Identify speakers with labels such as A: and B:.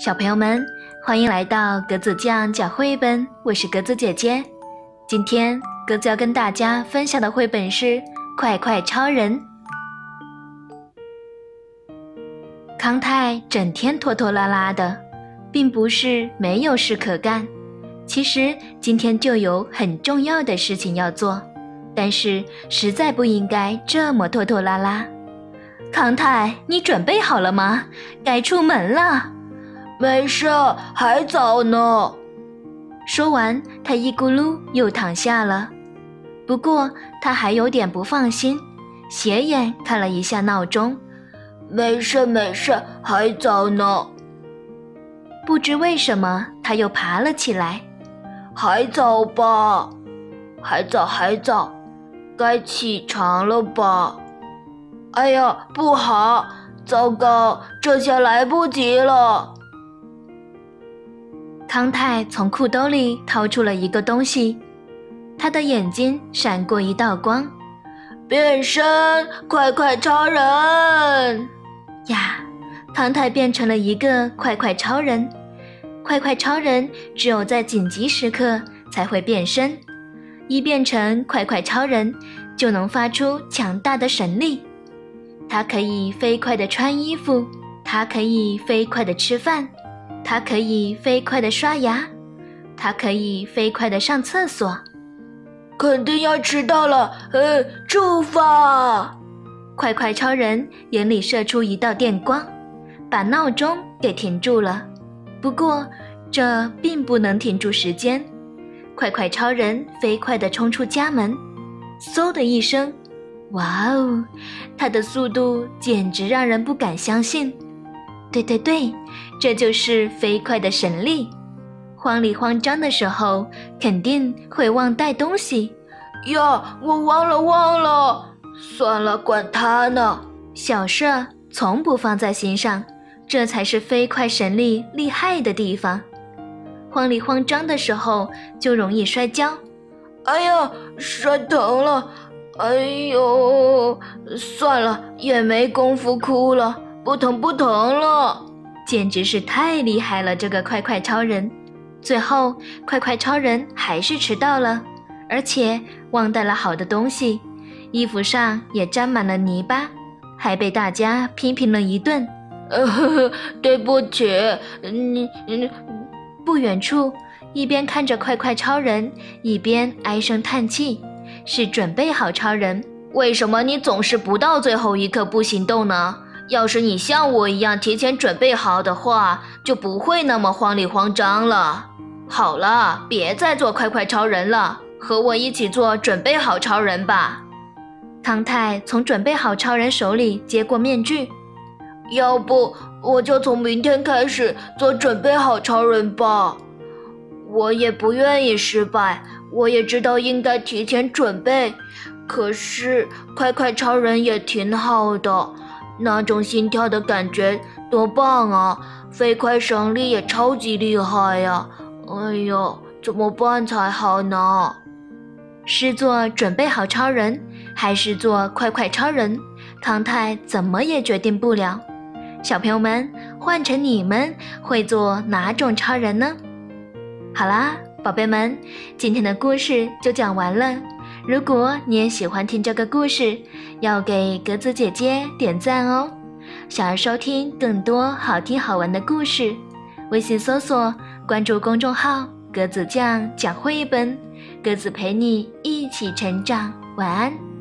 A: 小朋友们，欢迎来到格子酱讲绘本，我是格子姐姐。今天格子要跟大家分享的绘本是《快快超人》。康泰整天拖拖拉拉的，并不是没有事可干，其实今天就有很重要的事情要做，但是实在不应该这么拖拖拉拉。康泰，你准备好了吗？该出门了。
B: 没事，还早呢。
A: 说完，他一咕噜又躺下了。不过他还有点不放心，斜眼看了一下闹钟。
B: 没事，还早呢。
A: 不知为什么，他又爬了起来。
B: 还早吧，还早，该起床了吧？哎呀，不好，糟糕，这下来不及了。
A: 康泰从裤兜里掏出了一个东西，他的眼睛闪过一道光。
B: 变身，快快超人！
A: 呀，康泰变成了一个快快超人。快快超人只有在紧急时刻才会变身，一变成快快超人就能发出强大的神力。他可以飞快地穿衣服，他可以飞快地吃饭，他可以飞快地刷牙，他可以飞快地上厕所。
B: 肯定要迟到了，出发！
A: 快快超人眼里射出一道电光，把闹钟给停住了。不过这并不能停住时间。快快超人飞快地冲出家门，嗖的一声，哇哦，他的速度简直让人不敢相信。对，这就是飞快的神力。慌里慌张的时候，肯定会忘带东西。
B: 呀，我忘了，算了，管他呢。
A: 小事从不放在心上，这才是飞快神力厉害的地方。慌里慌张的时候就容易摔跤。
B: 哎呀，摔疼了。哎呦，算了，也没工夫哭了，不疼了。
A: 简直是太厉害了，这个快快超人。最后快快超人还是迟到了，而且忘带了好的东西，衣服上也沾满了泥巴，还被大家批评了一顿。
B: 对不起。
A: 不远处，一边看着快快超人，一边唉声叹气，是准备好超人。
B: 为什么你总是不到最后一刻不行动呢？要是你像我一样提前准备好的话，就不会那么慌里慌张了。好了，别再做快快超人了，和我一起做准备好超人吧。
A: 康泰从准备好超人手里接过面具。
B: 要不我就从明天开始做准备好超人吧。我也不愿意失败，我也知道应该提前准备，可是快快超人也挺好的，那种心跳的感觉多棒啊，飞快神力也超级厉害呀。哎呦，怎么办才好呢？
A: 是做准备好超人还是做快快超人，康泰怎么也决定不了。小朋友们，换成你们会做哪种超人呢？好啦，宝贝们，今天的故事就讲完了。如果你也喜欢听这个故事，要给格子姐姐点赞哦。想要收听更多好听好玩的故事，微信搜索关注公众号格子酱讲绘本，格子陪你一起成长。晚安。